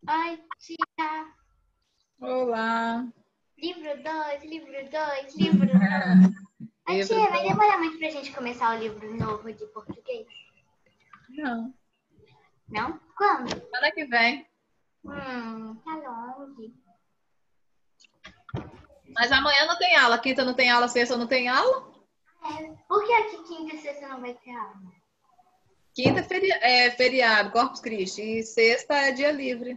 Oi, tia. Olá. Livro 2, livro 2, livro 2. A Livro tia, vai do... demorar muito pra gente começar o livro novo de português? Não. Não? Quando? Semana que vem. Tá longe. Mas amanhã não tem aula. Quinta não tem aula, sexta não tem aula. Por que aqui quinta e sexta não vai ter aula? Quinta é é feriado, Corpus Christi. E sexta é dia livre.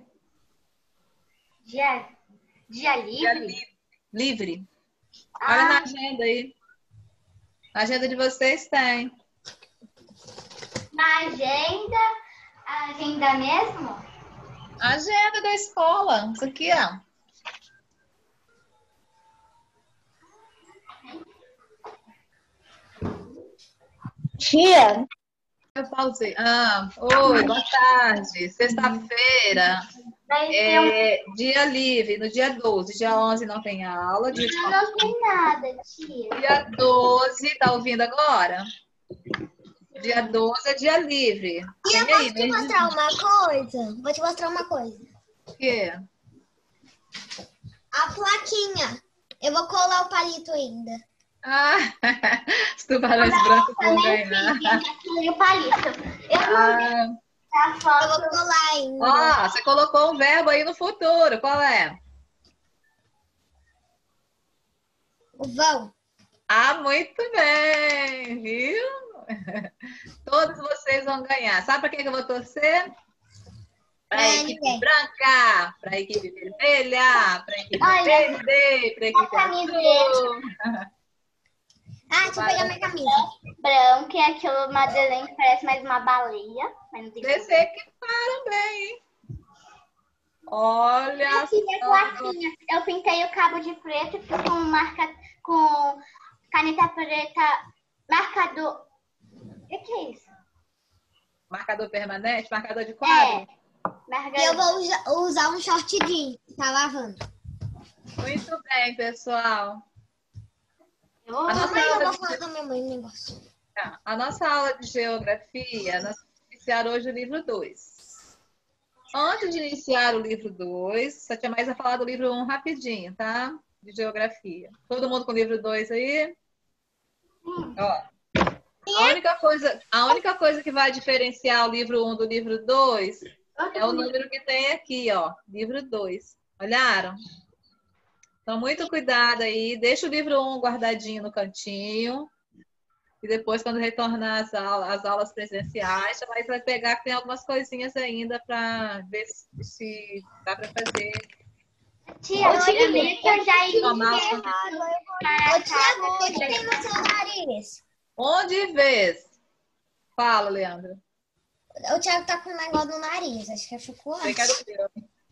Dia, dia Dia livre? livre. Olha na Ah, agenda aí. Na agenda de vocês tem. na agenda? A agenda mesmo? A agenda da escola. Isso aqui, ó. Tia, Eu pausei. Oi, boa tarde. Sexta-feira Vai ter um... é dia livre, no dia 12. Dia 11 não tem aula. Não tem nada, tia. Dia 12, tá ouvindo agora? Dia 12 é dia livre. e eu Tem posso aí, te mês de mostrar uma coisa? Vou te mostrar uma coisa. quê? A plaquinha. Eu vou colar o palito ainda. Ah, os tubarões brancos vão Também ganhar. fiz o palito. Eu não vi Ah, a Eu foto. vou colar ainda. ó, você colocou um verbo aí no futuro. Qual é? O vão. Ah, muito bem, viu? Todos vocês vão ganhar. Sabe para quem que eu vou torcer? Para a equipe Ninguém. branca, para a equipe vermelha, para a equipe Olha, verde, para a a equipe camiseta azul. Deixa eu pegar minha camisa. branca e aquilo Madeleine parece mais uma baleia. Mas não tem Vocês problema. equiparam bem, hein? Olha Aqui minha só. plaquinha. Eu pintei o cabo de preto com marca com caneta preta, marcador. O que é isso? Marcador permanente, marcador de É, quadro. E eu marcador. vou usar um short jeans. Tá lavando. Muito bem, pessoal. A Calma nossa aí, eu aula vou de, falar da minha mãe um negócio. a nossa aula de geografia, nós vamos iniciar hoje o livro 2. Antes de iniciar o livro 2, a tia Mais vai falar do livro 1 rapidinho, tá? De geografia. Todo mundo com o livro 2 aí? Ó, a única coisa que vai diferenciar o livro 1 do livro 2 é o número que tem aqui, ó. Livro 2. Olharam? Então, muito cuidado aí. Deixa o livro 1 guardadinho no cantinho. E depois, quando retornar às aulas presenciais, já vai pegar que tem algumas coisinhas ainda para ver se dá para fazer. Tia, Ô, tia, meio que eu já Tomar iniciei o- Ô, Tiago, o que tem no seu nariz? Onde vês? Fala, Leandro. O Thiago tá com um negócio no nariz. Acho que é Você chocolate. quer o meu.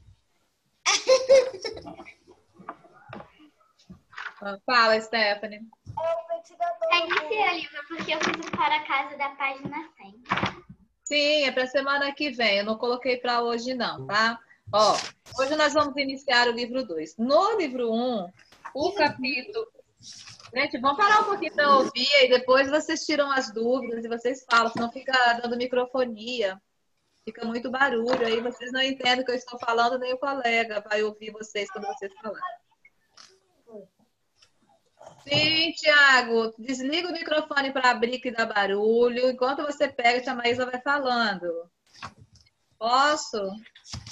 Fala, Stephanie. já iniciei o livro porque eu fiz para a casa da página 100. Sim, é para semana que vem. Eu não coloquei para hoje, não, tá? Ó, hoje nós vamos iniciar o livro 2. No livro 1, o capítulo. Gente, vamos parar um pouquinho para ouvir e depois vocês tiram as dúvidas e vocês falam, senão fica dando microfonia, fica muito barulho, aí vocês não entendem o que eu estou falando, nem o colega vai ouvir vocês quando vocês falarem. Sim, Tiago, desliga o microfone para abrir que dá barulho. Enquanto você pega, a tia Maísa vai falando. Posso?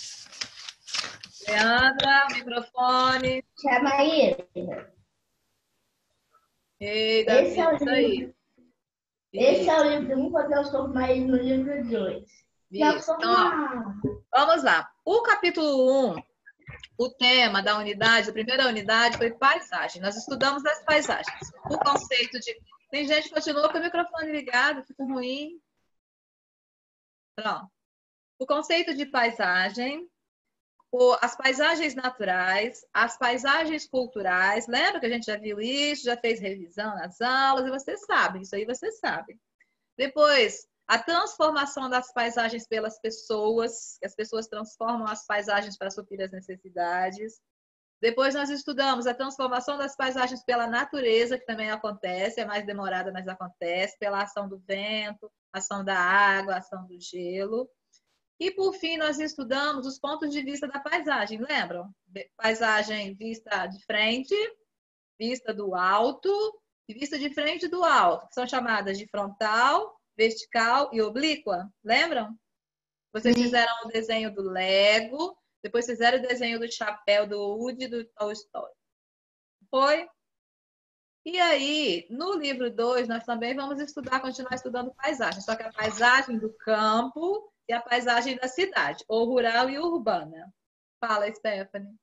Leandra, microfone. Tia Maíra, Ei, esse Davi, é o isso livro, aí. esse é Isso, o livro 1, porque eu estou mais no livro 2. Já isso. sou Então, ó, uma... vamos lá. O capítulo 1, o tema da unidade, a primeira unidade foi paisagem. Nós estudamos as paisagens. O conceito de. Tem gente que continua com o microfone ligado, fica ruim. Pronto. O conceito de paisagem, as paisagens naturais, as paisagens culturais. Lembra que a gente já viu isso, já fez revisão nas aulas, e vocês sabem, isso aí vocês sabem. Depois, a transformação das paisagens pelas pessoas, que as pessoas transformam as paisagens para suprir as necessidades. Depois nós estudamos a transformação das paisagens pela natureza, que também acontece, é mais demorada, mas acontece, pela ação do vento, ação da água, ação do gelo. E, por fim, nós estudamos os pontos de vista da paisagem, lembram? Paisagem vista de frente, vista do alto e vista de frente do alto, que são chamadas de frontal, vertical e oblíqua, lembram? Vocês fizeram o desenho do Lego, depois fizeram o desenho do chapéu do Woody e do Toy Story. Foi? E aí, no livro 2, nós também vamos continuar estudando paisagem, só que a paisagem do campo e a paisagem da cidade, ou rural e urbana. Fala, Stephanie.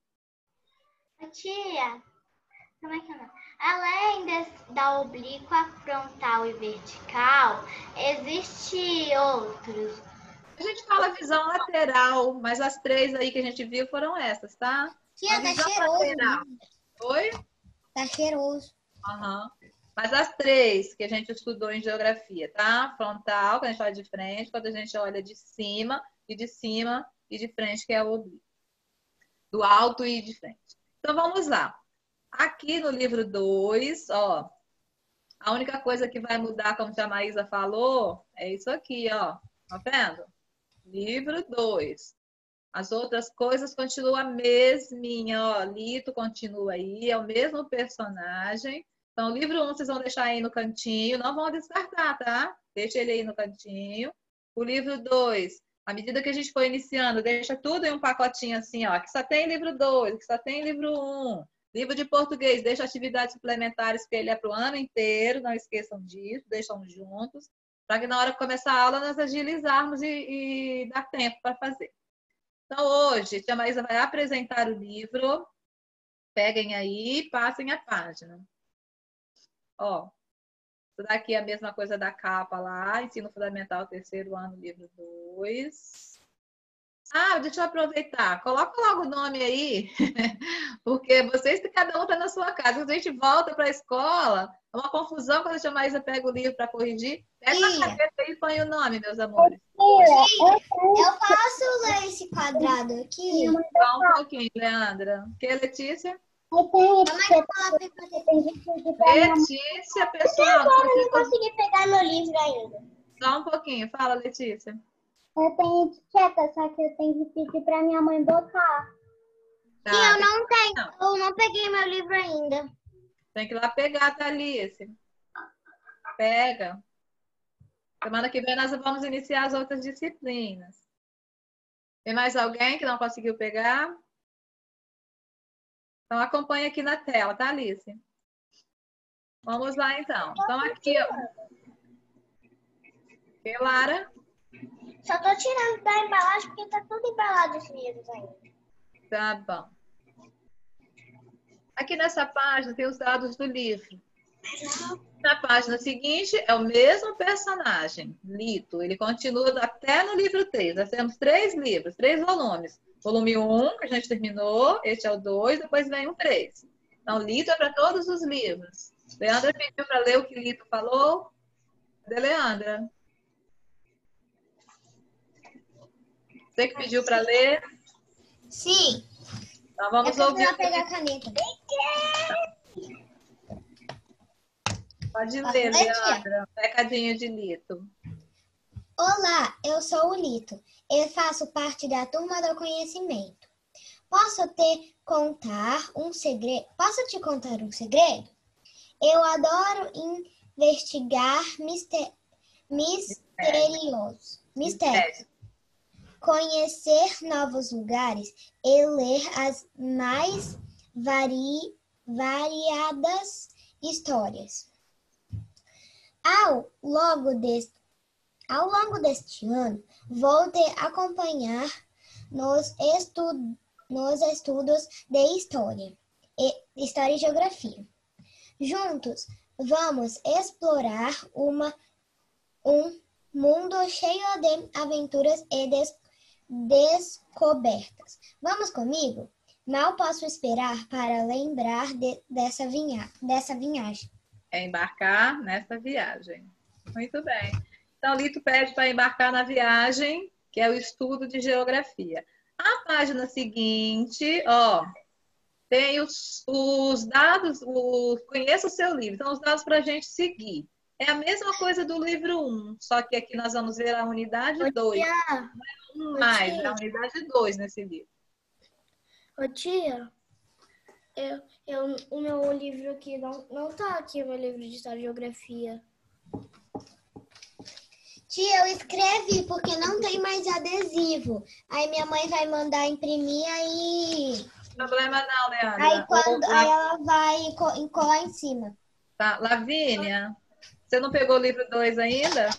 Tia, como é que é o nome? Além da oblíqua, frontal e vertical, existe outros. A gente fala visão lateral, mas as 3 aí que a gente viu foram essas, tá? Tia, tá cheiroso. Né? Oi? Tá cheiroso. Uhum. Mas as 3 que a gente estudou em geografia, tá? Frontal, quando a gente olha de frente, quando a gente olha de cima e de frente, que é o oblíquo. Do alto e de frente. Então, vamos lá. Aqui no livro 2, ó, a única coisa que vai mudar, como a Maísa falou, é isso aqui, ó. Tá vendo? Livro 2. As outras coisas continuam a mesminha, ó. Lito continua aí, é o mesmo personagem. Então, o livro 1 vocês vão deixar aí no cantinho, não vão descartar, tá? Deixa ele aí no cantinho. O livro 2, à medida que a gente for iniciando, deixa tudo em um pacotinho assim, ó. Que só tem livro 2, que só tem livro 1. Livro de português, deixa atividades suplementares, que ele é para o ano inteiro, não esqueçam disso, deixam juntos, para que na hora que começar a aula nós agilizarmos e dar tempo para fazer. Então, hoje, a tia Maísa vai apresentar o livro. Peguem aí, passem a página. Ó, isso daqui é a mesma coisa da capa lá, Ensino Fundamental, 3º ano, livro 2. Ah, deixa eu aproveitar. Coloca logo o nome aí, porque vocês, cada um está na sua casa. Quando a gente volta para a escola, é uma confusão quando a tia Maísa pega o livro para corrigir. Pega a caneta e põe o nome, meus amores. Eu posso ler esse quadrado aqui? Só um pouquinho, Leandra. Que, Letícia? Letícia, pessoal. Eu não consegui pegar meu livro ainda. Só um pouquinho. Fala, Letícia. Eu tenho etiqueta, só que eu tenho que pedir pra minha mãe botar. Tá. E eu não tenho, eu não peguei meu livro ainda. Tem que ir lá pegar, Thalícia. Pega. Semana que vem nós vamos iniciar as outras disciplinas. Tem mais alguém que não conseguiu pegar? Então acompanha aqui na tela, tá, Alice? Vamos lá, então. Então aqui, ó. E Lara? Só tô tirando da embalagem porque tá tudo embalado os livros ainda. Tá bom. Aqui nessa página tem os dados do livro. Na página seguinte é o mesmo personagem, Lito. Ele continua até no livro 3. Nós temos 3 livros, 3 volumes. Volume 1, que a gente terminou, este é o 2, depois vem o 3. Então, Lito é para todos os livros. Leandra pediu para ler o que Lito falou. Cadê Leandra? Você que pediu para ler? Sim. Então, vamos ouvir. Eu vou pegar a caneta. Pode ler, Leandra. Um recadinho de Lito. Olá, eu sou o Lito. Eu faço parte da turma do conhecimento. Posso te contar um segredo? Eu adoro investigar mistérios. Conhecer novos lugares e ler as mais variadas histórias. Ao longo deste ano, vou te acompanhar nos estudos de história e geografia. Juntos, vamos explorar um mundo cheio de aventuras e descobertas. Vamos comigo? Mal posso esperar para lembrar dessa viagem. É embarcar nessa viagem. Muito bem. Então, Lito pede para embarcar na viagem, que é o estudo de geografia. A página seguinte, ó, tem os dados, conheça o seu livro. Então, os dados para a gente seguir. É a mesma coisa do livro 1, só que aqui nós vamos ver a unidade 2. Tia, Mais, tia. a unidade 2 nesse livro. ô tia, o meu livro aqui não tá aqui, o meu livro de História e Geografia. Tia, eu escrevi porque não tem mais adesivo. Aí minha mãe vai mandar imprimir, aí Problema não, Leandra. aí ela vai colar em cima. Tá. Lavínia, você não pegou o livro 2 ainda?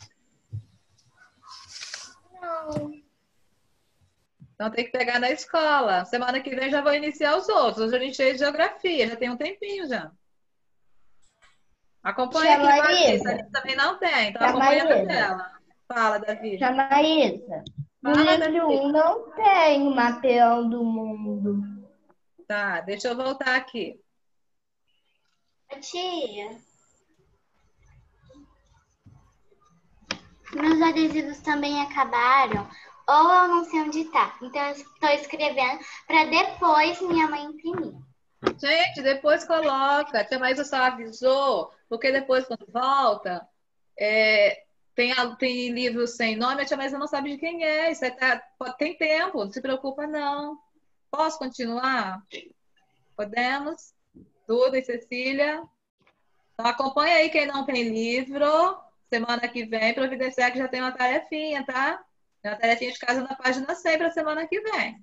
Não. Então tem que pegar na escola. Semana que vem já vou iniciar os outros. Hoje eu iniciei geografia, já tem um tempinho já. Acompanha aqui, Maísa. a gente também não tem, então Tia acompanha na Maísa. tela. Fala, Davi. Tia Maísa, no Fala, livro Davi. 1 não tem o mapeão do mundo. Tá, deixa eu voltar aqui. Tia, meus adesivos também acabaram, ou eu não sei onde tá. Então eu estou escrevendo para depois minha mãe imprimir. Gente, depois coloca. A tia Maísa só avisou, porque depois, quando volta, tem livro sem nome, a tia Maísa não sabe de quem é. Isso tem tempo, não se preocupa, não. Posso continuar? Podemos? Duda e Cecília? Então, acompanha aí quem não tem livro. Semana que vem, providenciar que já tem uma tarefinha, tá? Tem uma tarefinha de casa na página 100 para semana que vem.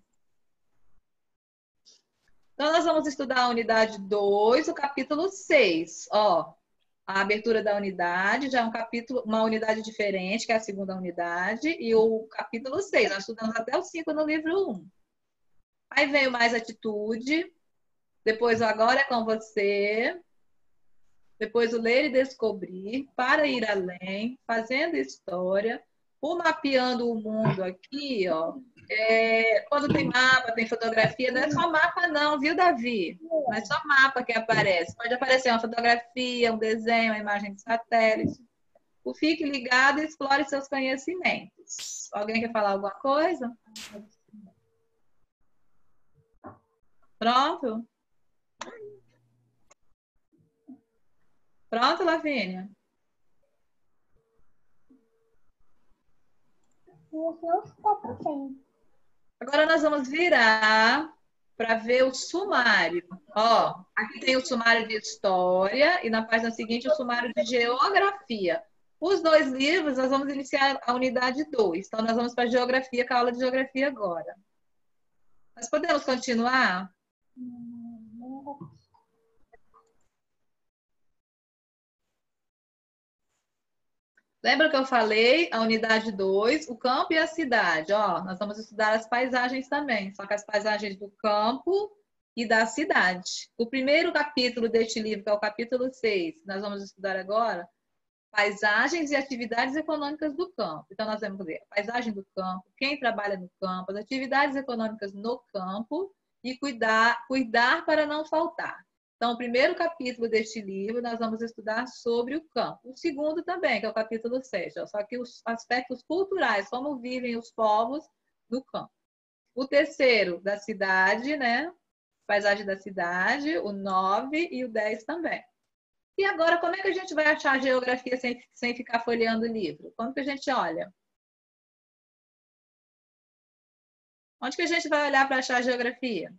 Então, nós vamos estudar a unidade 2, o capítulo 6. Ó, a abertura da unidade já é um capítulo, uma unidade diferente, que é a segunda unidade, e o capítulo 6. Nós estudamos até o 5 no livro 1. Aí veio mais atitude, depois o agora é com você, depois o ler e descobrir, para ir além, fazendo história, o mapeando o mundo aqui, ó. Quando tem mapa, tem fotografia, não é só mapa não, viu, Davi? Não é só mapa que aparece. Pode aparecer uma fotografia, um desenho, uma imagem de satélite. Fique ligado e explore seus conhecimentos. Alguém quer falar alguma coisa? Pronto? Pronto, Lavínia? Agora nós vamos virar para ver o sumário. Ó, aqui tem o sumário de história e na página seguinte o sumário de geografia. Os dois livros nós vamos iniciar a unidade 2. Então nós vamos para a geografia, com a aula de geografia agora. Nós podemos continuar? Lembra que eu falei? A unidade 2, o campo e a cidade. Ó, nós vamos estudar as paisagens também, só que as paisagens do campo e da cidade. O primeiro capítulo deste livro, que é o capítulo 6, nós vamos estudar agora, paisagens e atividades econômicas do campo. Então, nós vamos ver a paisagem do campo, quem trabalha no campo, as atividades econômicas no campo e cuidar para não faltar. Então, o primeiro capítulo deste livro, nós vamos estudar sobre o campo. O segundo também, que é o capítulo 7, ó, só que os aspectos culturais, como vivem os povos no campo. O terceiro, da cidade, né? Paisagem da cidade, o 9 e o 10 também. E agora, como é que a gente vai achar a geografia sem ficar folheando o livro? Como que a gente olha? Onde que a gente vai olhar para achar a geografia?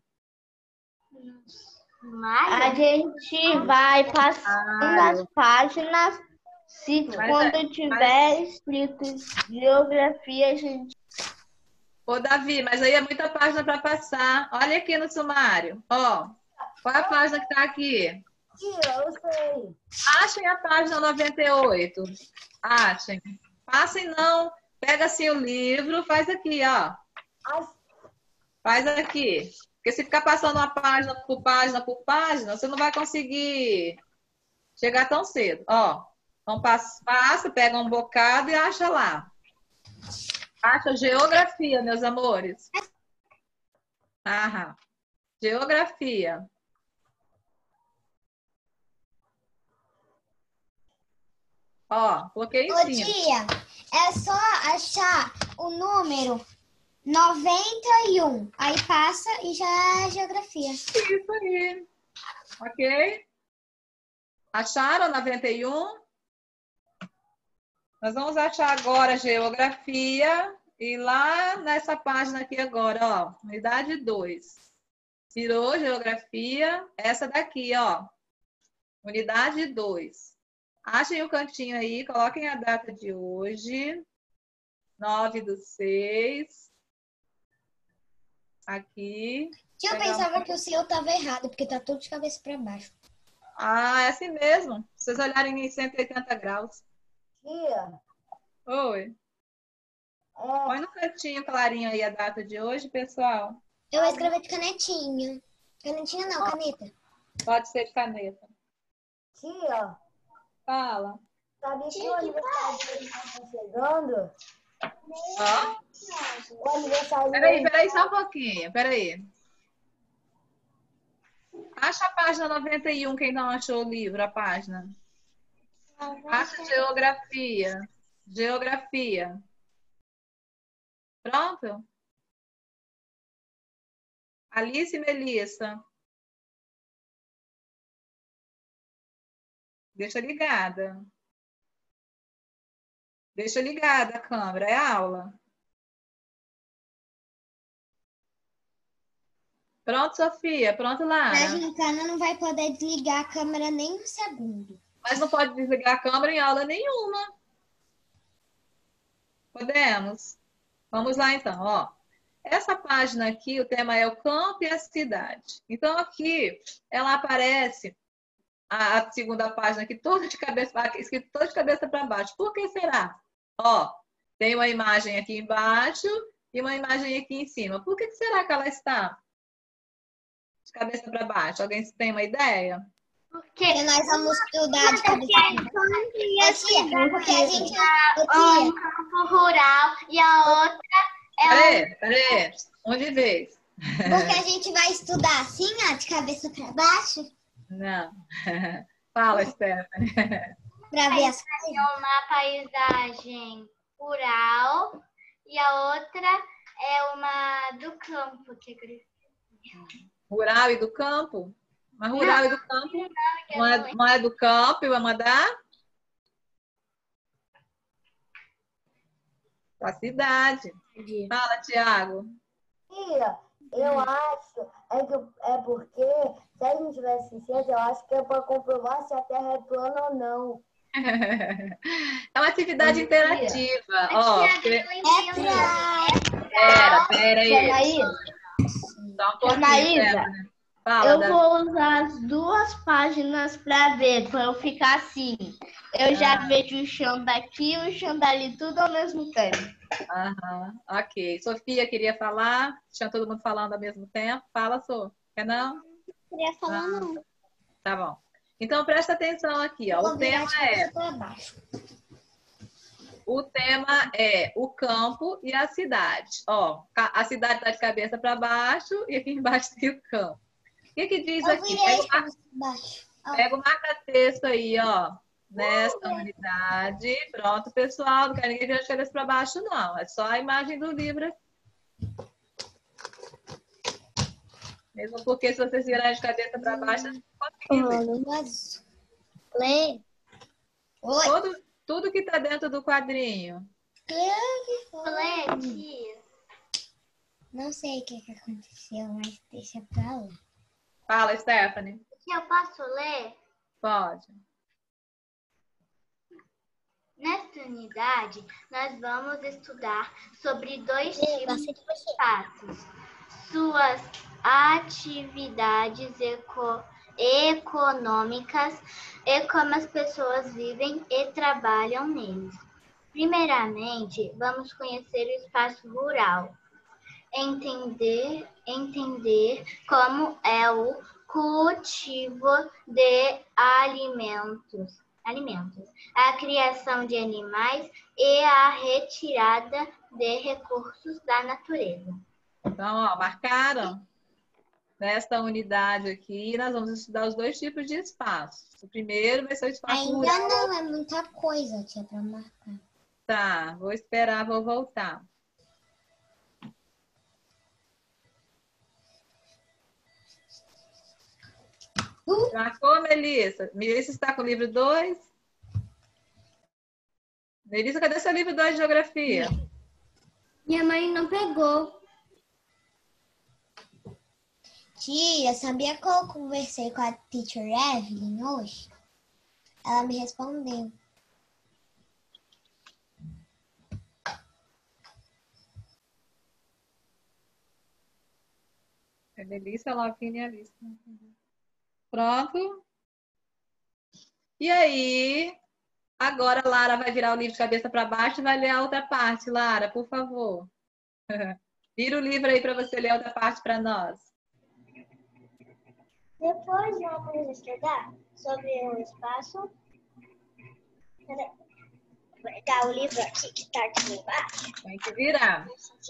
A gente vai passando as páginas. Quando tiver escrito geografia, a gente... Ô, Davi, mas aí é muita página para passar. Olha aqui no sumário. Ó, qual é a página que está aqui? Eu sei. Achem a página 98. Achem. Passem não. Pega assim o livro, faz aqui, ó. Faz aqui. Porque se ficar passando uma página por página, você não vai conseguir chegar tão cedo. Ó, então passa, pega um bocado e acha lá. Acha geografia, meus amores. Geografia. Ó, coloquei em Ô, cima. tia, é só achar o número 91. Aí passa e já é geografia. Isso aí. Ok? Acharam 91? Nós vamos achar agora a geografia e lá nessa página aqui agora, ó, unidade 2. Virou geografia, essa daqui, ó, unidade 2. Achem o cantinho aí, coloquem a data de hoje, 9/6. Aqui. Eu pensava que o seu estava errado, porque tá tudo de cabeça para baixo. Ah, é assim mesmo. Se vocês olharem em 180 graus. Tia, Oi. Põe no cantinho clarinho aí a data de hoje, pessoal. Eu vou escrever de canetinha. Canetinha não, caneta. Pode ser de caneta. tia, Fala. sabia que o aniversário dele tá chegando? Ó. O aniversário dele... Peraí, só um pouquinho. Peraí. Acha a página 91, quem não achou o livro, a página. Acha geografia. Geografia. Pronto? Alice e Melissa. Deixa ligada. Deixa ligada a câmera, é aula. Pronto, Sofia? Pronto, Na Lara? gincana não vai poder desligar a câmera nem um segundo. Mas não pode desligar a câmera em aula nenhuma. Podemos? Vamos lá, então, ó. Essa página aqui, o tema é o campo e a cidade. Então, aqui, ela aparece, a segunda página aqui, toda de cabeça, escrito toda de cabeça para baixo. Por que será? Ó, tem uma imagem aqui embaixo e uma imagem aqui em cima. Por que será que ela está de cabeça para baixo? Alguém tem uma ideia? Porque nós vamos estudar de cabeça para baixo. Porque a gente... Um campo rural e a outra Peraí. Um de vez. Porque a gente vai estudar assim, ó, de cabeça para baixo, Não. Fala, Stephanie. para ver as é coisas. uma paisagem rural e a outra é uma do campo. Rural e do campo? Mas rural e do campo não é do campo e vai mandar? Da cidade. Fala, Tiago. Tia, eu acho é porque se a gente tivesse ciência, eu acho que é para comprovar se a Terra é plana ou não. É uma atividade interativa. Ó, pera aí. Só um pouquinho, Anaísa, Stephanie. Fala, eu vou usar as duas páginas para ver, para eu ficar assim. Eu já vejo o chão daqui e o chão dali, tudo ao mesmo tempo. Aham, ok. Sofia queria falar? Tinha todo mundo falando ao mesmo tempo? Fala, Sô. Quer não? Não queria falar, não. Tá bom. Então, presta atenção aqui, ó. O tema é o campo e a cidade. Ó, a cidade está de cabeça para baixo e aqui embaixo tem o campo. O que diz aqui? Pega o marca-texto aí, ó. Nesta unidade. Pronto, pessoal. Não quero ninguém virar de cabeça para baixo, não. É só a imagem do livro. Mesmo porque se vocês virarem de cabeça para baixo, vocês não conseguem ler. Oi. Tudo que está dentro do quadrinho. Não sei o que aconteceu, mas deixa pra lá. Fala, Stephanie. Eu posso ler? Pode. Nesta unidade, nós vamos estudar sobre dois tipos de espaços, suas atividades econômicas e como as pessoas vivem e trabalham neles. Primeiramente, vamos conhecer o espaço rural, entender como é o cultivo de alimentos, a criação de animais e a retirada de recursos da natureza. Então, ó, marcaram? Nesta unidade aqui, nós vamos estudar os dois tipos de espaços. O primeiro vai ser o espaço rural. Ainda não, é muita coisa, tia, para marcar. Tá, vou esperar, vou voltar. Marcou, Melissa? Melissa está com o livro 2? Melissa, cadê seu livro 2 de geografia? Minha mãe não pegou. Tia, sabia que eu conversei com a teacher Evelyn hoje? Ela me respondeu. É Melissa, Lavina e Alice. Pronto? E aí? Agora a Lara vai virar o livro de cabeça para baixo e vai ler a outra parte. Lara, por favor. Vira o livro aí para você ler a outra parte para nós. Depois vamos estudar sobre o espaço. Vou pegar o livro aqui que está aqui embaixo. Tem que virar.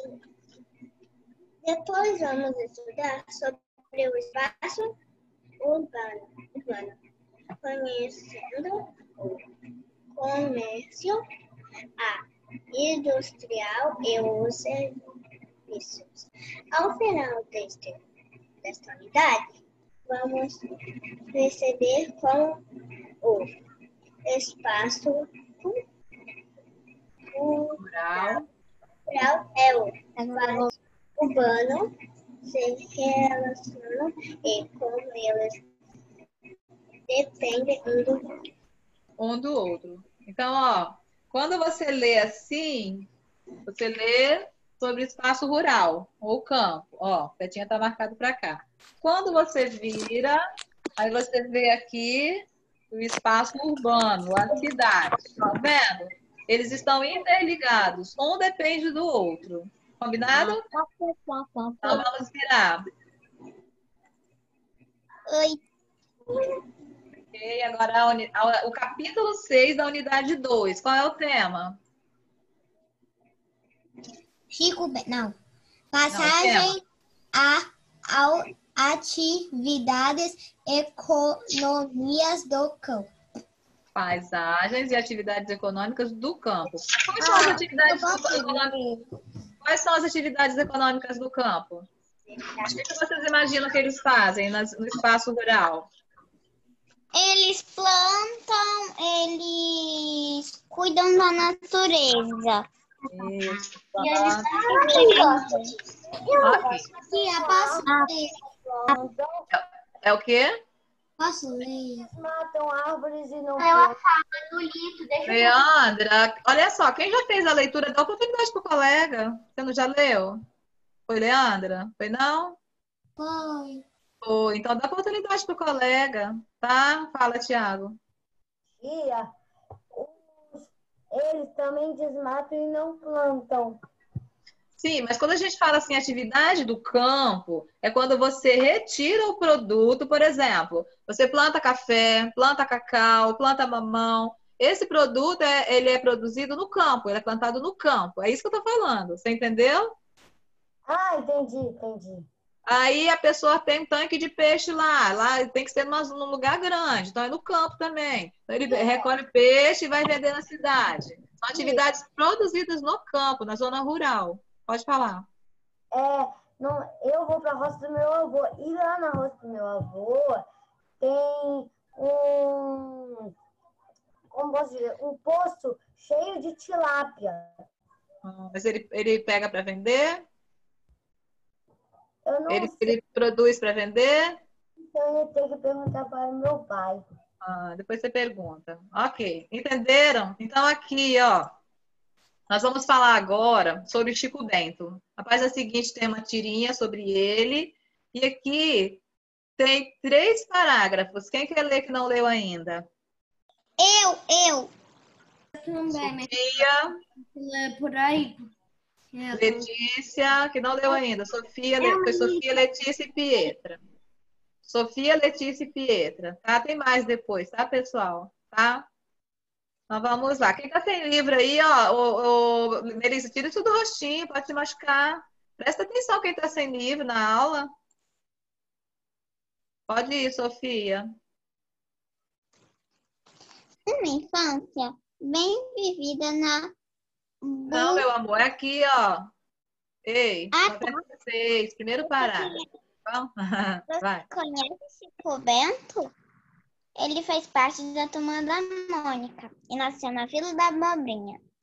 Depois vamos estudar sobre o espaço urbano, conhecendo o comércio, a industrial e os serviços. Ao final desta unidade, vamos perceber como o espaço Rural. é o espaço urbano se relacionam e como eles dependem Um do outro. Então, ó, quando você lê assim, você lê sobre espaço rural ou campo. Ó, Petinha tá marcado para cá. Quando você vira, aí você vê aqui o espaço urbano, a cidade. Tá vendo? Eles estão interligados. Um depende do outro. Combinado? Então, vamos virar. Oi. Ok, agora o capítulo 6 da unidade 2. Qual é o tema? Não. Passagem a atividades economias do campo. Paisagens e atividades econômicas do campo. Quais são as atividades econômicas? Quais são as atividades econômicas do campo? O que vocês imaginam que eles fazem no espaço rural? Eles plantam, eles cuidam da natureza. Isso. E eles É o quê? Posso ler? Eles matam árvores e não Ela fala no Lito, deixa eu Leandra, olha só, quem já fez a leitura, dá oportunidade pro colega. Você não já leu? Foi, Leandra? Foi, não? Foi. Foi. Então dá oportunidade pro colega, tá? Fala, Thiago. Tia, eles também desmatam e não plantam. Sim, mas quando a gente fala assim, atividade do campo, é quando você retira o produto, por exemplo, você planta café, planta cacau, planta mamão. Esse produto, ele é produzido no campo, ele é plantado no campo. É isso que eu tô falando, você entendeu? Ah, entendi. Aí a pessoa tem um tanque de peixe lá tem que ser num lugar grande, então é no campo também. Então ele recolhe peixe e vai vender na cidade. São atividades produzidas no campo, na zona rural. Pode falar. Eu vou para a roça do meu avô. E lá na roça do meu avô tem como posso dizer, um poço cheio de tilápia. Mas ele pega para vender? Eu não sei, Ele produz para vender? então eu tenho que perguntar para o meu pai. Depois você pergunta. Ok, entenderam? Então aqui, ó, nós vamos falar agora sobre o Chico Bento. A página seguinte tem uma tirinha sobre ele. E aqui tem 3 parágrafos. Quem quer ler que não leu ainda? Eu. Também, mas Sofia, é por aí. Letícia, que não leu ainda. Foi Sofia, Letícia e Pietra. Sofia, Letícia e Pietra. Tá? Tem mais depois, tá, pessoal? Tá? Então vamos lá. Quem tá sem livro aí, ó, Melissa, tira isso do rostinho, pode se machucar. Presta atenção quem tá sem livro na aula. Pode ir, Sofia. Uma infância bem vivida na... Não, meu amor, é aqui, ó. Ei, 96, primeiro parágrafo. Vamos? Vai. Conhece Chico Bento? Ele fez parte da Turma da Mônica e nasceu na Vila da Abobrinha,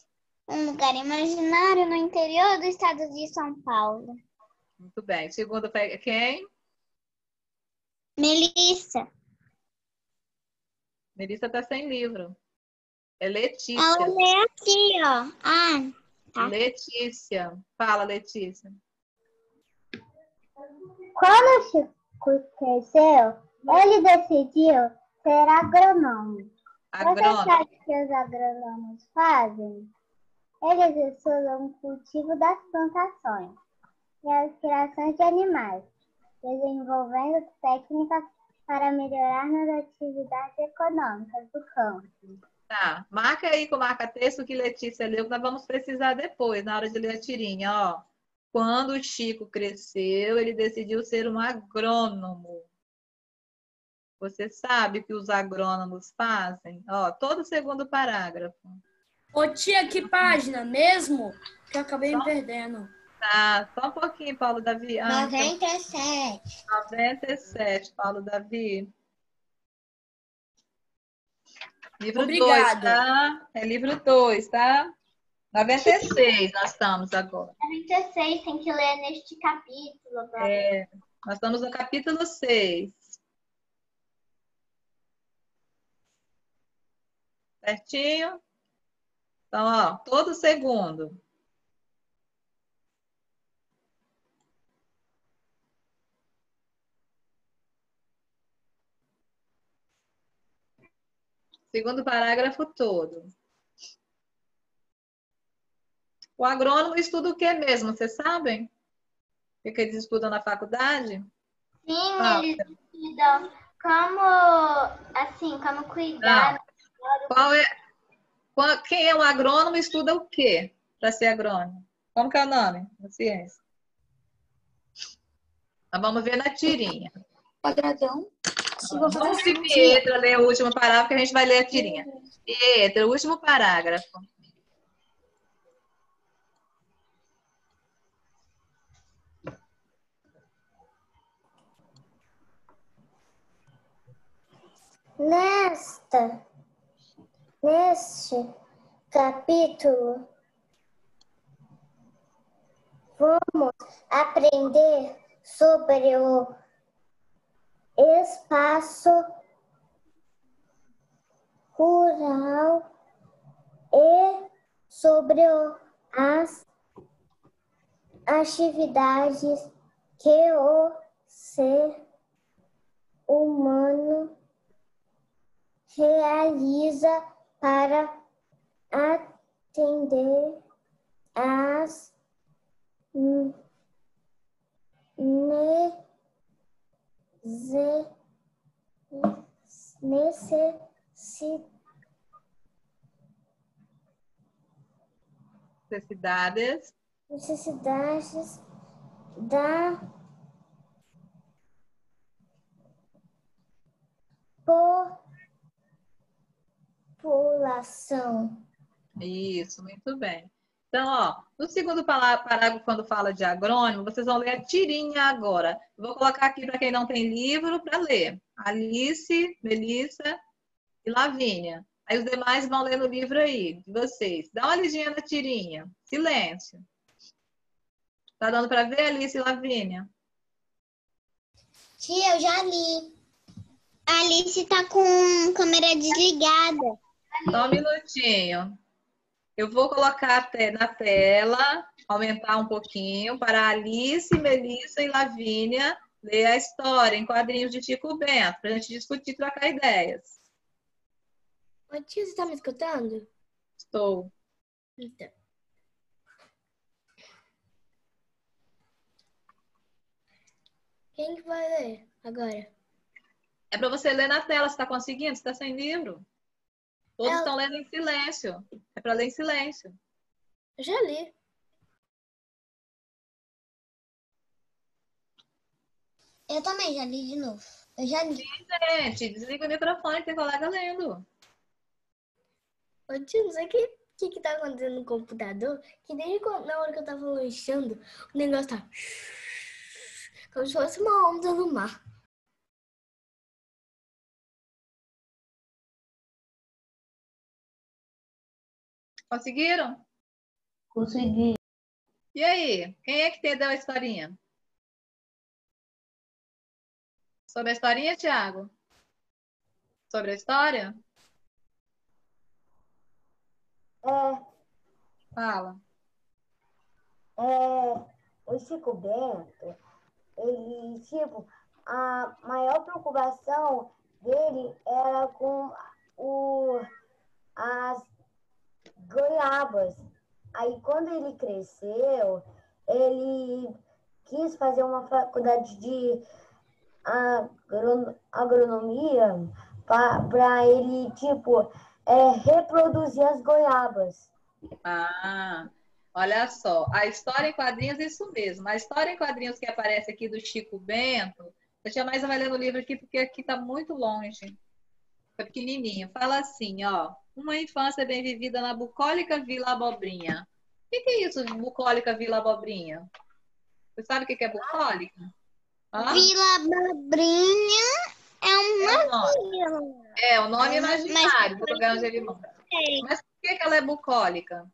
um lugar imaginário no interior do estado de São Paulo. Muito bem. Segundo foi quem? Melissa. Melissa está sem livro. É Letícia. Ela lê aqui, ó. Ah, tá. Letícia. Fala, Letícia. Quando o Chico cresceu, ele decidiu ser agrônomo. Você Agrônomo. sabe o que os agrônomos fazem? Eles estudam o cultivo das plantações e as criações de animais, desenvolvendo técnicas para melhorar nas atividades econômicas do campo. Tá. Marca aí com marca-texto que Letícia leu, que nós vamos precisar depois, na hora de ler a tirinha, ó. Quando o Chico cresceu, ele decidiu ser um agrônomo. Você sabe o que os agrônomos fazem? Ó, todo o segundo parágrafo. Ô tia, que página mesmo? Que eu acabei me perdendo. Tá, só um pouquinho, Paulo Davi. 97. 97, Paulo Davi. Livro 2, Obrigado. tá? É livro 2, tá? 96 nós estamos agora. 96, tem que ler neste capítulo. Nós estamos no capítulo 6. Certinho? Então, ó, todo segundo. Segundo parágrafo todo. O agrônomo estuda o que mesmo? Vocês sabem? O que eles estudam na faculdade? Sim, Ah, eles estudam como cuidar. Quem é o agrônomo estuda o quê para ser agrônomo? Como que é o nome da ciência? Nós vamos ver na tirinha. Quadradão. Vamos de Pietra ler o último parágrafo que a gente vai ler a tirinha. Pietra, o último parágrafo. Neste capítulo, vamos aprender sobre o espaço rural e sobre as atividades que o ser humano realiza para atender às necessidades da população. Isso, muito bem. Então, ó, no segundo parágrafo, quando fala de agrônomo, vocês vão ler a tirinha agora. Eu vou colocar aqui para quem não tem livro para ler. Alice, Melissa e Lavínia. Aí os demais vão ler no livro aí, de vocês. Dá uma lidinha na tirinha. Silêncio. Tá dando para ver, Alice e Lavínia? Tia, eu já li. A Alice tá com câmera desligada. Só um minutinho. Eu vou colocar na tela, aumentar um pouquinho, para Alice, Melissa e Lavínia ler a história em quadrinhos de Chico Bento, para a gente discutir e trocar ideias. Ô tia, você tá me escutando? Estou. Então. Quem que vai ler agora? É para você ler na tela, você está conseguindo? Você está sem livro? Todos estão lendo em silêncio. É para ler em silêncio. Eu já li. Eu também já li de novo. Eu já li. Gente, desliga o microfone, tem colega lendo. Ô tia, não sei o que tá acontecendo no computador, que desde na hora que eu tava lanchando, o negócio tá como se fosse uma onda no mar. Conseguiram? Consegui. E aí, quem é que entendeu a historinha? Sobre a historinha, Thiago? Sobre a história? Fala. O Chico Bento, ele, tipo, a maior preocupação dele era com as goiabas. Aí, quando ele cresceu, ele quis fazer uma faculdade de agronomia para ele, tipo, reproduzir as goiabas. Ah, olha só, a história em quadrinhos é isso mesmo. A história em quadrinhos que aparece aqui do Chico Bento, deixa mais uma lendo o livro aqui, porque aqui está muito longe. É pequenininho. Fala assim, ó. Uma infância bem vivida na bucólica Vila Abobrinha. O que é isso, bucólica Vila Abobrinha? Você sabe o que é bucólica? Hã? Vila Abobrinha é uma vila. É o nome imaginário do lugar onde ele mora. Mas por que ela é bucólica?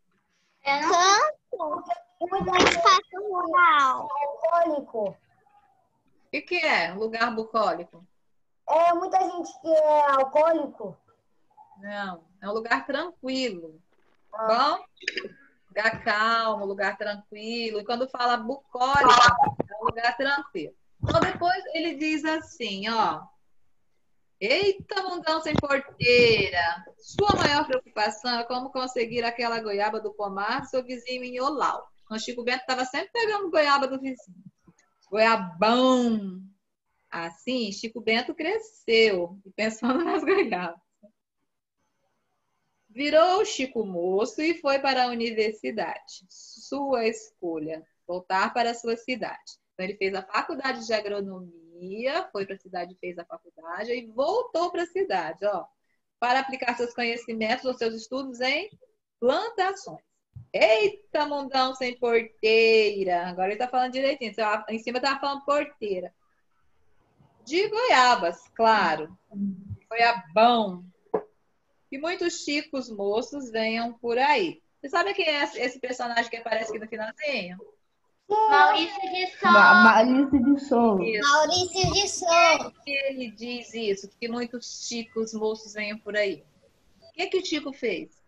Espaço rural. Alcoólico. O que é um lugar bucólico? Muita gente que é alcoólico. Não, é um lugar tranquilo. Bom? Lugar calmo, lugar tranquilo. E quando fala bucólica, é um lugar tranquilo. Então depois ele diz assim, ó. Eita, mundão sem porteira! Sua maior preocupação é como conseguir aquela goiaba do pomar do seu vizinho em Olau. O Chico Bento estava sempre pegando goiaba do vizinho. Goiabão! Assim, Chico Bento cresceu, pensando nas goiabas. Virou Chico moço e foi para a universidade. Sua escolha, voltar para a sua cidade. Então, ele fez a faculdade de agronomia, foi para a cidade, fez a faculdade e voltou para a cidade, ó, para aplicar seus conhecimentos ou seus estudos em plantações. Eita, mundão sem porteira! Agora ele está falando direitinho. Em cima estava falando porteira. De goiabas, claro. Goiabão. E muitos chicos moços venham por aí. Você sabe quem é esse personagem que aparece aqui no finalzinho? Maurício de Souza. Maurício de Souza. Isso. Maurício de Souza. Que ele diz isso, que muitos chicos moços venham por aí. O que o Chico fez?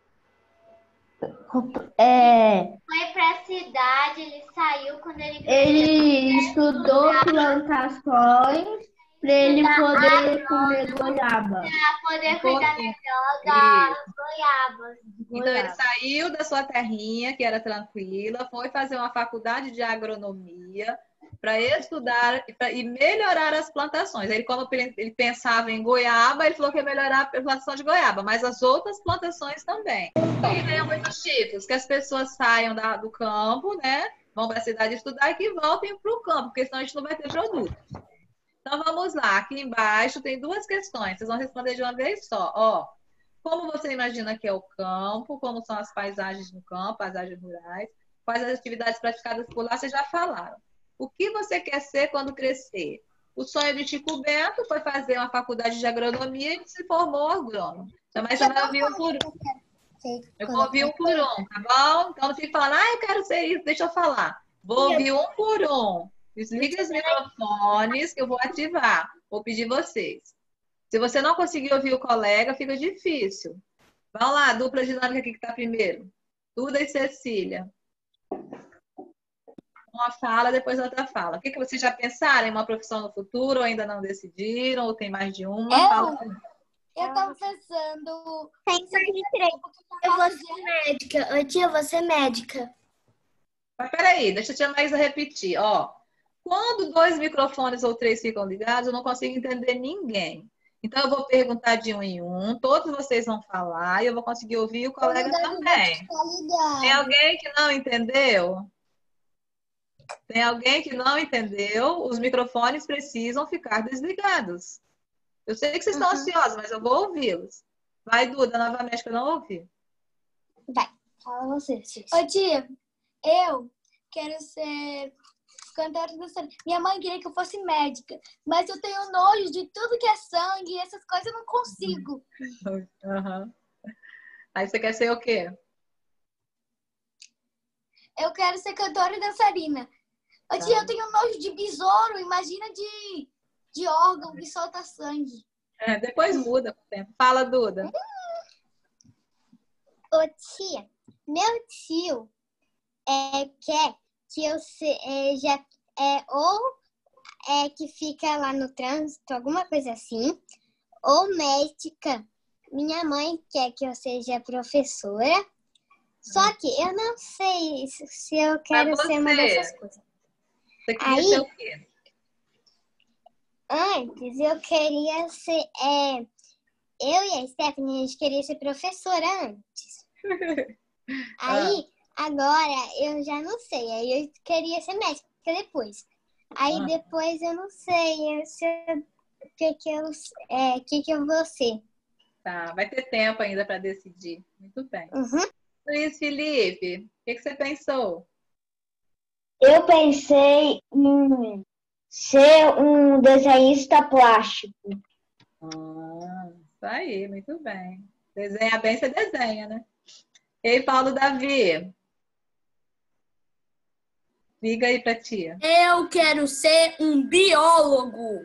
Foi pra cidade, ele saiu quando ele Ele estudou plantações para ele poder comer goiaba. pra poder cuidar pouquinho. melhor das goiabas. Então, ele saiu da sua terrinha, que era tranquila, foi fazer uma faculdade de agronomia para estudar e melhorar as plantações. Ele, como ele pensava em goiaba, ele falou que ia melhorar a plantação de goiaba, mas as outras plantações também. E tem muitos tipos, que as pessoas saiam do campo, né? Vão para a cidade estudar e que voltem para o campo, porque senão a gente não vai ter produto. Então, vamos lá. Aqui embaixo tem duas questões. Vocês vão responder de uma vez só. Ó, como você imagina que é o campo? Como são as paisagens no campo, paisagens rurais? Quais as atividades praticadas por lá? Vocês já falaram. O que você quer ser quando crescer? O sonho de Chico Bento foi fazer uma faculdade de agronomia e se formou agrônomo. Mas você vai ouvir um por um. Eu vou ouvir um por um, tá bom? Então não fique falando, eu quero ser isso, deixa eu falar. Vou ouvir um por um. Desliga os microfones que eu vou ativar. Vou pedir vocês. Se você não conseguir ouvir o colega, fica difícil. Vamos lá, dupla dinâmica aqui que está primeiro. Duda e Cecília. Uma fala, depois outra fala. O que vocês já pensaram em uma profissão no futuro? Ou ainda não decidiram? Ou tem mais de uma? Fala. Eu tô pensando. Eu vou ser médica. Ô, tia, eu vou ser médica. Mas peraí, deixa a tia Maísa repetir. Ó, quando 2 microfones ou 3 ficam ligados, eu não consigo entender ninguém. Então, eu vou perguntar de um em um, todos vocês vão falar e eu vou conseguir ouvir o colega também. Tem alguém que não entendeu? Tem alguém que não entendeu? Os microfones precisam ficar desligados. Eu sei que vocês estão ansiosos, mas eu vou ouvi-los. Vai, Duda, novamente, que eu não ouvi. Vai, fala você, Cis. Ô, tia, eu quero ser cantora do sangue. Minha mãe queria que eu fosse médica, mas eu tenho nojo de tudo que é sangue e essas coisas eu não consigo. Uhum. Aí você quer ser o quê? Eu quero ser cantora e dançarina. Ô, tia, eu tenho nojo de besouro. Imagina de órgão que solta sangue. Depois muda com o tempo. Fala, Duda. Ô, tia, meu tio quer que eu seja ou que fica lá no trânsito, alguma coisa assim, ou médica. Minha mãe quer que eu seja professora, só que eu não sei se eu quero ser uma dessas coisas. Você queria ser o quê? Antes eu queria ser. Eu e a Stephanie, a gente queria ser professora antes. Aí, agora, eu já não sei. Aí eu queria ser médica depois. Aí depois eu não sei o que eu vou ser. Tá, vai ter tempo ainda para decidir. Muito bem. Uhum. Luiz Felipe, o que você pensou? Eu pensei em ser um desenhista plástico. Isso aí, muito bem. Desenha bem, você desenha, né? Ei, Paulo Davi. Liga aí pra tia. Eu quero ser um biólogo.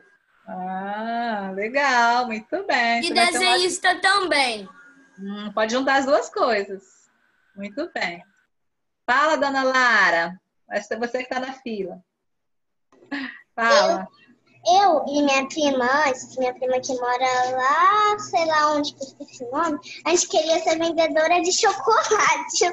Legal, muito bem. E Você vai ser desenhista também. pode juntar as duas coisas. Muito bem. Fala, dona Lara. Acho que é você que está na fila. Fala. Eu e minha prima que mora lá, sei lá onde, que eu esqueci o nome, a gente queria ser vendedora de chocolate.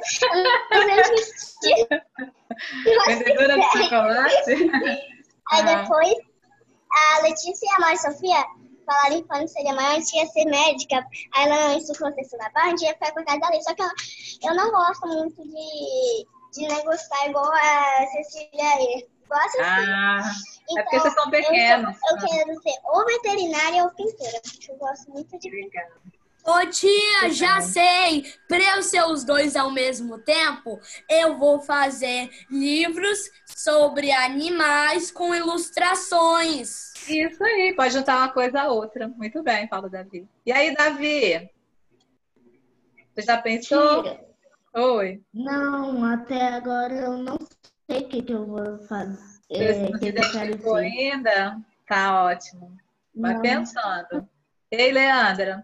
Vendedora de chocolate? Aí depois, a Letícia e a Maria Sofia falaram em plano que seria maior, a gente ia ser médica. Aí ela insuflou texto na barra, a gente ia ficar por causa da lei. Só que eu não gosto muito de negociar igual a Cecília aí. Gosto É porque vocês são pequenos. Eu quero ser ou veterinária ou pintora, porque eu gosto muito de pintar. Ô tia, já sei! Para eu ser os dois ao mesmo tempo, eu vou fazer livros sobre animais com ilustrações. Isso aí, pode juntar uma coisa a outra. Muito bem, Paulo Davi. E aí, Davi? Você já pensou? Tia. Oi. Não, até agora eu não sei o que eu vou fazer. Você não se Que eu quero identificou ser. ainda? Tá ótimo. Vai Não. pensando. Ei, Leandra?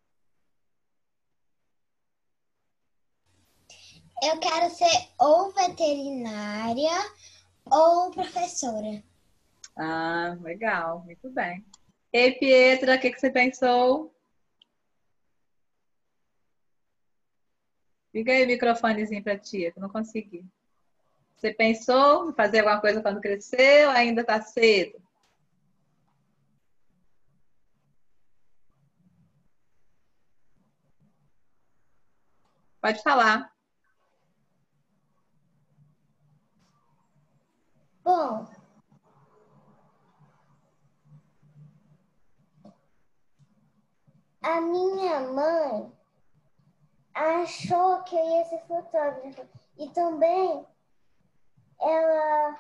Eu quero ser ou veterinária ou professora. Legal. Muito bem. Ei, Pietra, o que você pensou? Liga aí o microfonezinho pra tia, que eu não consegui. Você pensou em fazer alguma coisa quando crescer ou ainda tá cedo? Pode falar. Bom, a minha mãe achou que eu ia ser fotógrafa e também ela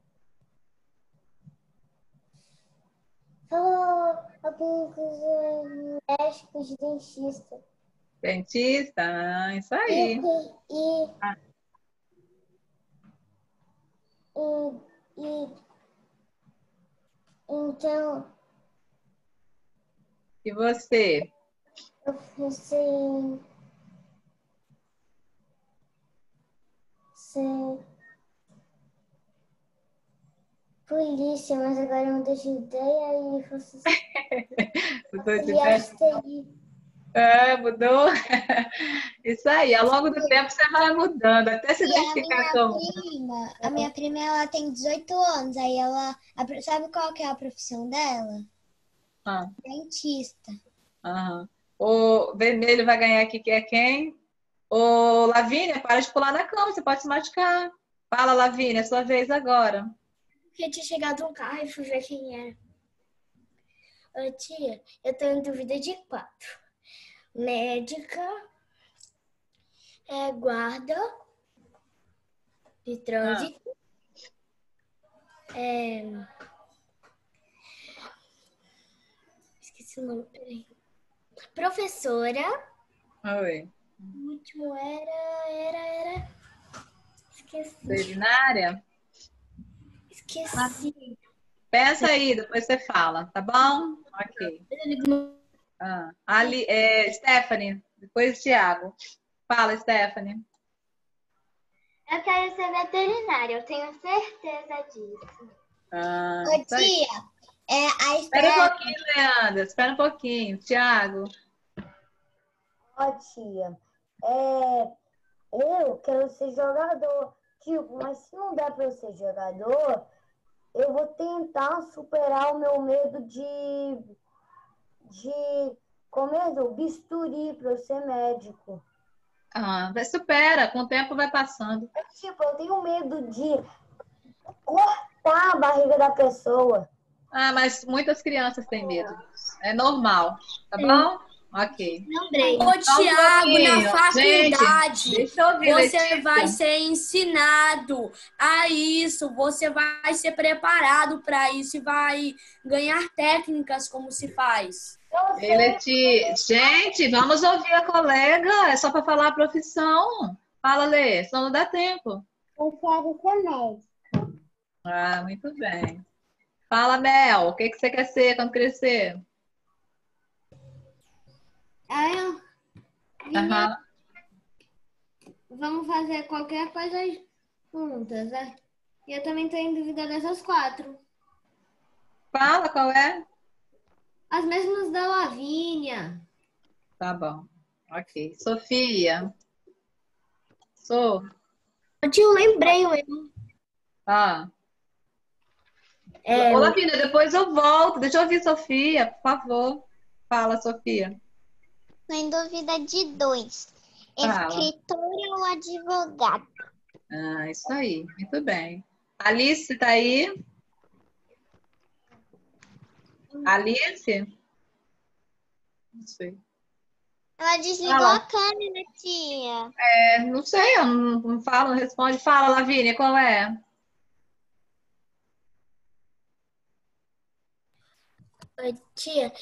falou algumas coisas médicos de dentista. Dentista? Isso aí. Então, E você? eu pensei em ser polícia, mas agora eu mudei de ideia e fosse Mudou de auxiliar ideia? de TI. Mudou? Isso aí. Ao longo do tempo você vai mudando, até se identificar como. A minha prima, ela tem 18 anos, aí ela, sabe qual que é a profissão dela? Ah, Dentista. O vermelho vai ganhar aqui, que é quem? Ô, Lavínia, para de pular na cama, você pode se machucar. Fala, Lavínia, é sua vez agora. Porque tinha chegado um carro e fui ver quem era. Ô, tia, eu tô em dúvida de 4. Médica, guarda de trânsito, esqueci o nome, peraí. Professora. Oi. O último era... Veterinária? Esqueci. Pensa aí, depois você fala, tá bom? Ok. Ali, Stephanie, depois Thiago. Fala, Stephanie. Eu quero ser veterinária, eu tenho certeza disso. Ô, tia, a Espera um Esther... pouquinho, Leandro. Espera um pouquinho. Thiago. Ó, tia, eu quero ser jogador. Tipo, mas se não der para eu ser jogador, eu vou tentar superar o meu medo de comer do bisturi para eu ser médico. Supera, com o tempo vai passando. Tipo, eu tenho medo de cortar a barriga da pessoa. Mas muitas crianças têm medo disso. É normal, tá bom? Ok. Lembrei. Ô, Tiago, na faculdade, Gente, deixa eu ouvir, você Letícia. vai ser ensinado a isso, você vai ser preparado para isso e vai ganhar técnicas como se faz. Ei, Letícia. Gente, vamos ouvir a colega. É só para falar a profissão. Fala, Lê, senão não dá tempo. Eu quero ser médico. Muito bem. Fala, Mel, o que você quer ser quando crescer? Aham. Vamos fazer qualquer coisa juntas, né? E eu também tô em dúvida dessas 4. Fala, qual é? As mesmas da Lavínia. Tá bom. Ok. Sofia. Sou. Eu lembrei mesmo. Ô, Lavínia, depois eu volto. Deixa eu ouvir, Sofia, por favor. Fala, Sofia. Tô em dúvida de 2. Fala. Escritora ou advogado? Isso aí. Muito bem. Alice, tá aí? Alice? Não sei. Ela desligou Fala. a câmera, tia. Não sei, eu não falo, não responde. Fala, Lavínia, qual é? Tia,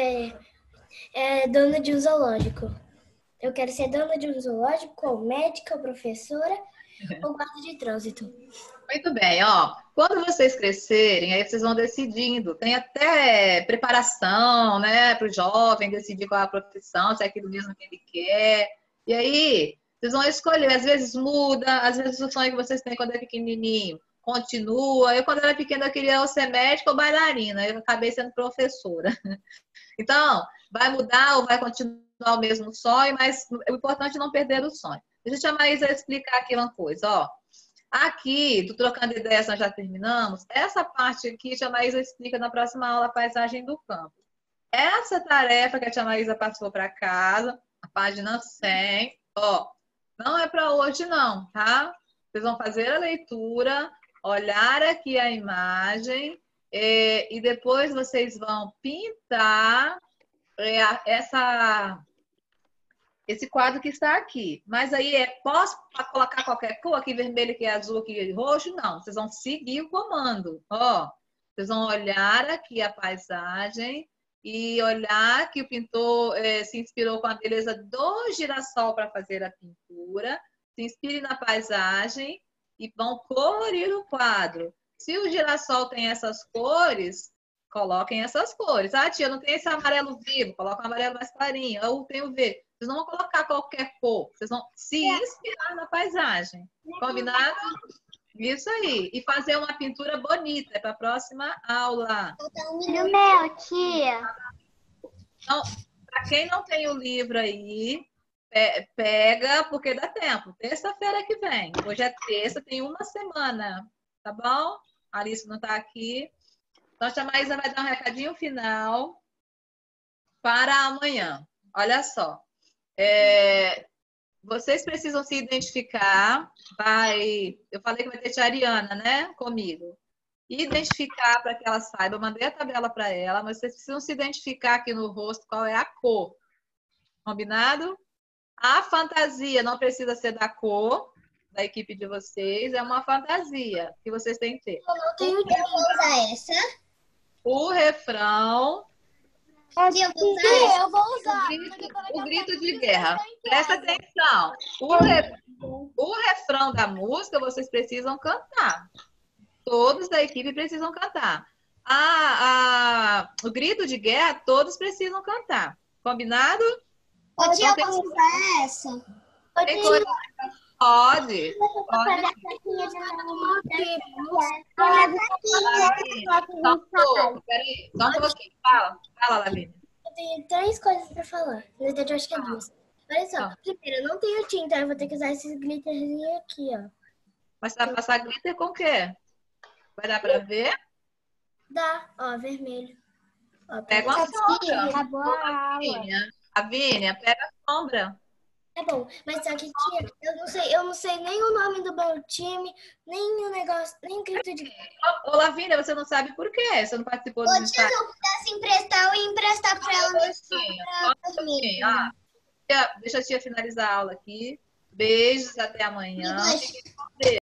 dona de um zoológico. Eu quero ser dona de um zoológico, ou médica, ou professora, ou guarda de trânsito. Muito bem, ó. Quando vocês crescerem, aí vocês vão decidindo. Tem até preparação, né, para o jovem decidir qual é a profissão, se é aquilo mesmo que ele quer. E aí, vocês vão escolher. Às vezes muda, às vezes o sonho que vocês têm quando é pequenininho continua. Eu, quando era pequena, eu queria ou ser médica ou bailarina. Eu acabei sendo professora. Então, vai mudar ou vai continuar o mesmo sonho, mas o importante é não perder o sonho. Deixa a Maísa explicar aqui uma coisa, ó. Aqui, do Trocando Ideias, nós já terminamos. Essa parte aqui, a tia Maísa explica na próxima aula a paisagem do campo. Essa tarefa que a tia Maísa passou para casa, a página 100, ó, não é para hoje não, tá? Vocês vão fazer a leitura, olhar aqui a imagem e depois vocês vão pintar esse quadro que está aqui. Mas aí posso colocar qualquer cor, aqui vermelho, aqui azul, aqui roxo? Não, vocês vão seguir o comando. Ó, vocês vão olhar aqui a paisagem e olhar que o pintor se inspirou com a beleza do girassol para fazer a pintura. Se inspire na paisagem e vão colorir o quadro. Se o girassol tem essas cores, coloquem essas cores. Tia, não tem esse amarelo vivo, coloca um amarelo mais clarinho. Ou tem o verde. Vocês não vão colocar qualquer cor. Vocês vão se inspirar na paisagem. Combinado? Isso aí. E fazer uma pintura bonita para a próxima aula. No meu, tia. Então, para quem não tem o livro aí, pega, porque dá tempo. Terça-feira que vem. Hoje é terça, tem uma semana. Tá bom? A Alice não está aqui. Então, a Maísa vai dar um recadinho final para amanhã. Olha só. Vocês precisam se identificar. Eu falei que vai ter tia Ariana, né? Comigo. Identificar para que ela saiba. Eu mandei a tabela para ela, mas vocês precisam se identificar aqui no rosto qual é a cor. Combinado? A fantasia não precisa ser da cor da equipe de vocês. É uma fantasia que vocês têm que ter. Eu não tenho que usar essa. O refrão Eu vou usar. O grito de guerra. Presta atenção. O refrão da música vocês precisam cantar. Todos da equipe precisam cantar. O grito de guerra, todos precisam cantar. Combinado? Ô, tia, eu posso usar essa? Tem coisa... Pode. Peraí, só um pouquinho. Fala, Lavínia. Eu tenho 3 coisas pra falar. Na verdade, eu acho que é 2. Olha só. Primeiro, eu não tenho tinta. Eu vou ter que usar esses glitterzinhos aqui, ó. Mas você vai passar glitter com o quê? Vai dar pra ver? Dá. Ó, vermelho. Ó, Pega uma sombra. Acabou a aula. Lavínia, pega a sombra. É bom, mas só que tia, eu não sei nem o nome do meu time, nem o negócio, nem o grito de... Ô, Lavínia, você não sabe por quê? Você não participou do Ô, tia, ensaio? se eu pudesse emprestar, eu ia emprestar pra ela. Deixa a tia finalizar a aula aqui. Beijos, até amanhã. Beijo.